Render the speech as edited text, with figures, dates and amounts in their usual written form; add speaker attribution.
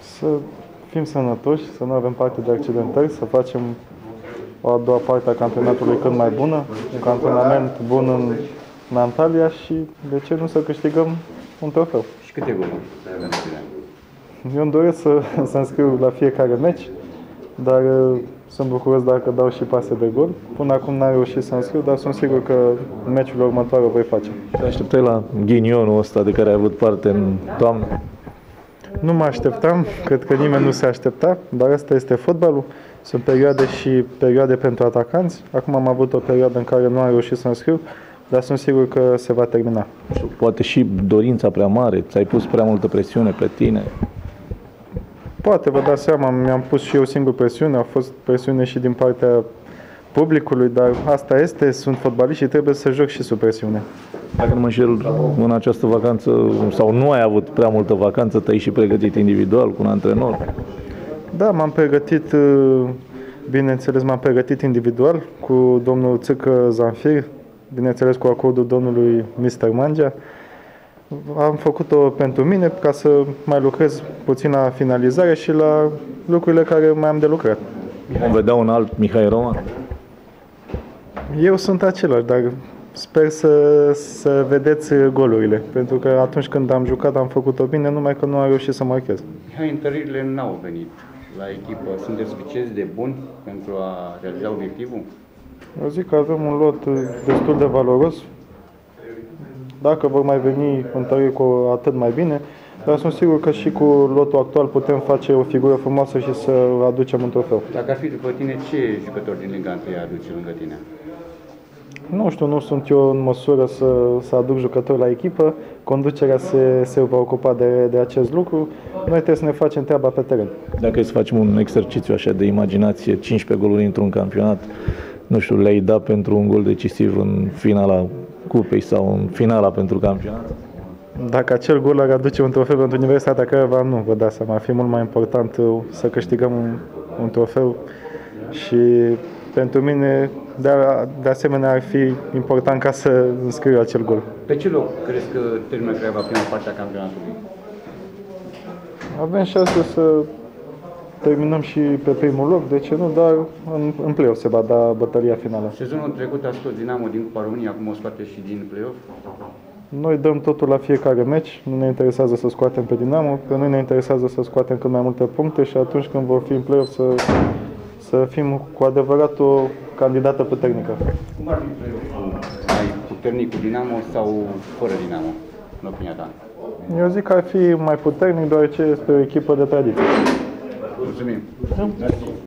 Speaker 1: Să fim sănătoși, să nu avem parte de accidentări, să facem o a doua parte a campionatului cât mai bună, un campionament bun în Antalya și, de ce nu, să câștigăm un trofeu.
Speaker 2: Și câte goluri avem?
Speaker 1: Eu îmi doresc să înscriu la fiecare meci, dar sunt bucuros dacă dau și pase de gol. Până acum n-am reușit să înscriu, dar sunt sigur că în meciul următoare o voi face.
Speaker 3: Te așteptai la ghinionul ăsta de care ai avut parte în toamnă?
Speaker 1: Nu mă așteptam, cred că nimeni nu se aștepta, dar asta este fotbalul. Sunt perioade și perioade pentru atacanți. Acum am avut o perioadă în care nu am reușit să înscriu, dar sunt sigur că se va termina.
Speaker 3: Poate și dorința prea mare, ți-ai pus prea multă presiune pe tine.
Speaker 1: Poate, vă dați seama, mi-am pus și eu singur presiune, a fost presiune și din partea publicului, dar asta este, sunt fotbaliști și trebuie să joc și sub presiune.
Speaker 3: Dacă nu mă înșel, în această vacanță, sau nu ai avut prea multă vacanță, te-ai și pregătit individual cu un antrenor?
Speaker 1: Da, m-am pregătit, bineînțeles, m-am pregătit individual cu domnul Țâcă Zanfir, bineînțeles cu acordul domnului Mr. Mangea. Am făcut-o pentru mine ca să mai lucrez puțin la finalizare și la lucrurile care mai am de lucrat.
Speaker 3: Vom vedea un alt Mihai Roman?
Speaker 1: Eu sunt același, dar sper să vedeți golurile, pentru că atunci când am jucat am făcut-o bine, numai că nu am reușit să marchez.
Speaker 2: Mihai, întăririle n-au venit la echipă. Sunteți suficienți de buni pentru a realiza obiectivul?
Speaker 1: Eu zic că avem un lot destul de valoros. Dacă vor mai veni întăriri, cu atât mai bine, dar sunt sigur că și cu lotul actual putem face o figură frumoasă și să aducem un trofeu.
Speaker 2: Dacă ar fi după tine, ce jucători din Liga 1 aduce lângă tine?
Speaker 1: Nu știu, nu sunt eu în măsură să aduc jucători la echipă. Conducerea se va ocupa de acest lucru. Noi trebuie să ne facem treaba pe teren.
Speaker 3: Dacă e să facem un exercițiu așa de imaginație, 15 goluri într-un campionat, nu știu, le-ai da pentru un gol decisiv în finala cupei sau în finala pentru campionat?
Speaker 1: Dacă acel gol ar aduce un trofeu pentru Universitatea Craiova, nu, vă dați seama. Ar fi mult mai important să câștigăm un trofeu și pentru mine, de asemenea, ar fi important ca să înscriu acel gol.
Speaker 2: Pe ce loc crezi că termină Craiova prima parte a campionatului?
Speaker 1: Avem șanse să terminăm și pe primul loc, de ce nu, dar în play-off se va da bătălia finală.
Speaker 2: Sezonul trecut a scos Dinamo din Cupa României, acum o scoate și din play-off?
Speaker 1: Noi dăm totul la fiecare meci, nu ne interesează să scoatem pe Dinamo, că noi ne interesează să scoatem cât mai multe puncte și atunci când vor fi în play-off să fim cu adevărat o candidată puternică.
Speaker 2: Cum ar fi play-off-ul? Mai puternic cu Dinamo sau fără Dinamo, în opinia ta?
Speaker 1: Eu zic că ar fi mai puternic, deoarece este o echipă de tradiție.
Speaker 2: Mulțumim!